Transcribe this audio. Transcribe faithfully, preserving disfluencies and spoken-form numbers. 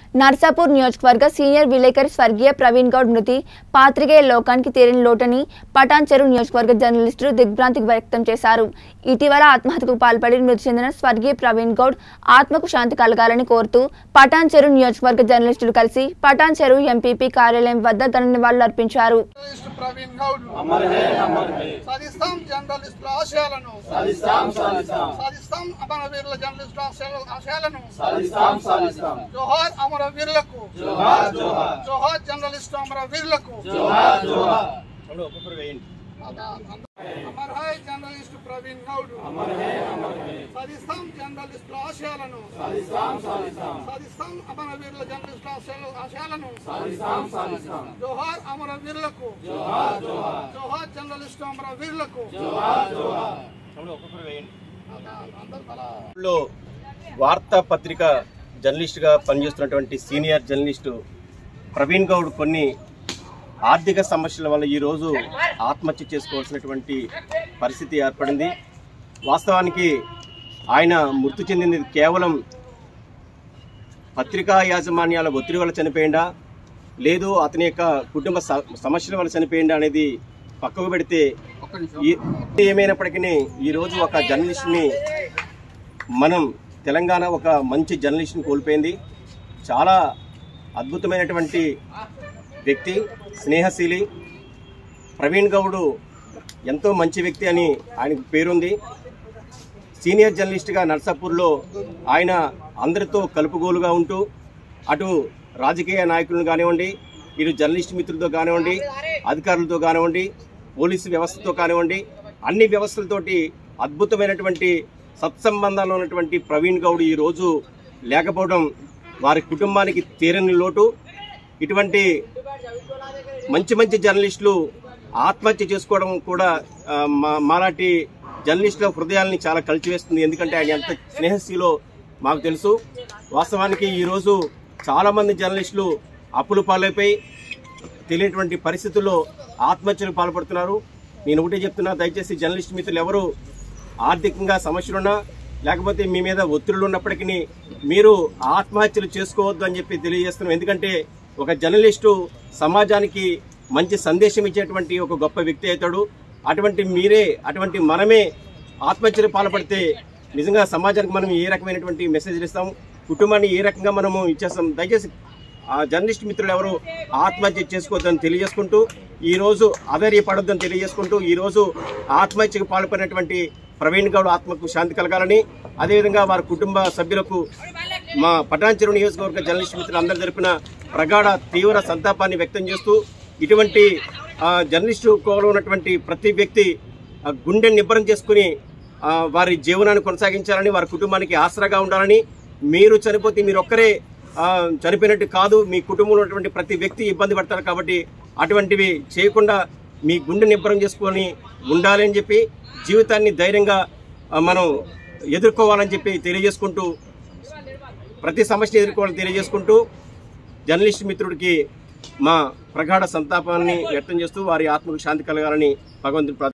నర్సాపూర్ నియోజకవర్గ సీనియర్ విలేకరి స్వర్గీయ ప్రవీణ్ గౌడ్ మృతి పాత్రికేయ లోకానికి తీరని లోటని పటాన్ చెరువు నియోజకవర్గ జర్నలిస్టులు దిగ్భ్రాంతి వ్యక్తం చేశారు. ఇటీవల ఆత్మహత్యకు పాల్పడి మృతి చెందిన స్వర్గీయ ప్రవీణ్ గౌడ్ ఆత్మకు శాంతి కలగాలని కోరుతూ పటాన్ చెరువు నియోజకవర్గ జర్నలిస్టులు కలిసి పటాన్ చెరువు ఎంపీపీ కార్యాలయం వద్ద ఘన నివాళులు అర్పించారు. जोहार अमर वीरुलकु जोहार जोहार जोहार जर्नलिस्ट अमर वीरुलकु जोहार जोहार चलो ऊपर वेయండి अमर है जर्नलिस्ट प्रवीण गौड अमर है अमर है साधिస్తాం जर्नलिस्ट ఆశయాలను సాధిస్తాం సాధిస్తాం సాధిస్తాం అమర వీరుల జర్నలిస్ట్ ఆశయాలను సాధిస్తాం సాధిస్తాం జోహార్ అమర వీరులకు జోహార్ జోహార్ జోహార్ జర్నలిస్ట్ అమర వీరులకు జోహార్ జోహార్ చలో ऊपर వేయండి అందరూ తల వార్తా పత్రిక జర్నలిస్ట్గా పనిచేస్తున్నటువంటి సీనియర్ జర్నలిస్టు ప్రవీణ్ గౌడ్ కొన్ని ఆర్థిక సమస్యల వల్ల ఈరోజు ఆత్మహత్య చేసుకోవాల్సినటువంటి పరిస్థితి ఏర్పడింది. వాస్తవానికి ఆయన మృతి చెందింది కేవలం పత్రికా యాజమాన్యాల ఒత్తిడి వల్ల చనిపోయిందా లేదు అతని యొక్క కుటుంబ సమస్యల వల్ల చనిపోయిందా అనేది పక్కకు పెడితే ఏమైనప్పటికీ ఈరోజు ఒక జర్నలిస్ట్ని మనం తెలంగాణ ఒక మంచి జర్నలిస్ట్ని కోల్పోయింది. చాలా అద్భుతమైనటువంటి వ్యక్తి, స్నేహశీలి. ప్రవీణ్ గౌడ్ ఎంతో మంచి వ్యక్తి అని ఆయనకు పేరుంది. సీనియర్ జర్నలిస్ట్గా నర్సాపూర్లో ఆయన అందరితో కలుపుగోలుగా ఉంటూ అటు రాజకీయ నాయకులను కానివ్వండి, ఇటు జర్నలిస్ట్ మిత్రులతో కానివ్వండి, అధికారులతో కానివ్వండి, పోలీసు వ్యవస్థతో కానివ్వండి, అన్ని వ్యవస్థలతోటి అద్భుతమైనటువంటి సత్సంబంధాలు ఉన్నటువంటి ప్రవీణ్ గౌడ్ ఈరోజు లేకపోవడం వారి కుటుంబానికి తీరని లోటు. ఇటువంటి మంచి మంచి జర్నలిస్టులు ఆత్మహత్య చేసుకోవడం కూడా మాలాంటి జర్నలిస్టుల హృదయాల్ని చాలా కలిచివేస్తుంది. ఎందుకంటే ఆయన ఎంత స్నేహశీలో మాకు తెలుసు. వాస్తవానికి ఈరోజు చాలామంది జర్నలిస్టులు అప్పులు పాలైపోయి తెలియనటువంటి పరిస్థితుల్లో ఆత్మహత్యలకు పాల్పడుతున్నారు. నేను ఒకటే చెప్తున్నా, దయచేసి జర్నలిస్ట్ మిత్రులు ఎవరు ఆర్థికంగా సమస్యలున్నా లేకపోతే మీ మీద ఒత్తిడులు ఉన్నప్పటికీ మీరు ఆత్మహత్యలు చేసుకోవద్దు అని చెప్పి తెలియజేస్తున్నాం. ఎందుకంటే ఒక జర్నలిస్టు సమాజానికి మంచి సందేశం ఇచ్చేటువంటి ఒక గొప్ప వ్యక్తి అవుతాడు. అటువంటి మీరే అటువంటి మనమే ఆత్మహత్యలు పాల్పడితే నిజంగా సమాజానికి మనం ఏ రకమైనటువంటి మెసేజ్లు ఇస్తాం, కుటుంబాన్ని ఏ రకంగా మనము ఇచ్చేస్తాం. దయచేసి ఆ జర్నలిస్ట్ మిత్రులు ఎవరు ఆత్మహత్య చేసుకోవద్దని తెలియజేసుకుంటూ ఈరోజు అధైర్యపడొద్దని తెలియజేసుకుంటూ ఈరోజు ఆత్మహత్యకు పాల్పడినటువంటి ప్రవీణ్ గౌడ్ ఆత్మకు శాంతి కలగాలని, అదేవిధంగా వారి కుటుంబ సభ్యులకు మా పటాన్ చెరువు నియోజకవర్గ జర్నలిస్ట్ మిత్రులు అందరి తరపున ప్రగాఢ తీవ్ర సంతాపాన్ని వ్యక్తం చేస్తూ ఇటువంటి జర్నలిస్టు కోవలో ఉన్నటువంటి ప్రతి వ్యక్తి గుండె నిబ్బరం చేసుకుని వారి జీవనాన్ని కొనసాగించాలని, వారి కుటుంబానికి ఆసరాగా ఉండాలని. మీరు చనిపోతే మీరు ఒక్కరే చనిపోయినట్టు కాదు, మీ కుటుంబంలో ఉన్నటువంటి ప్రతి వ్యక్తి ఇబ్బంది పడతారు. కాబట్టి అటువంటివి చేయకుండా మీ గుండె నిబ్బరం చేసుకొని ఉండాలి అని చెప్పి జీవితాన్ని ధైర్యంగా మనం ఎదుర్కోవాలని చెప్పి తెలియజేసుకుంటూ ప్రతి సమస్యను ఎదుర్కోవాలని తెలియజేసుకుంటూ జర్నలిస్ట్ మిత్రుడికి మా ప్రగాఢ సంతాపాన్ని వ్యక్తం చేస్తూ వారి ఆత్మకు శాంతి కలగాలని భగవంతుని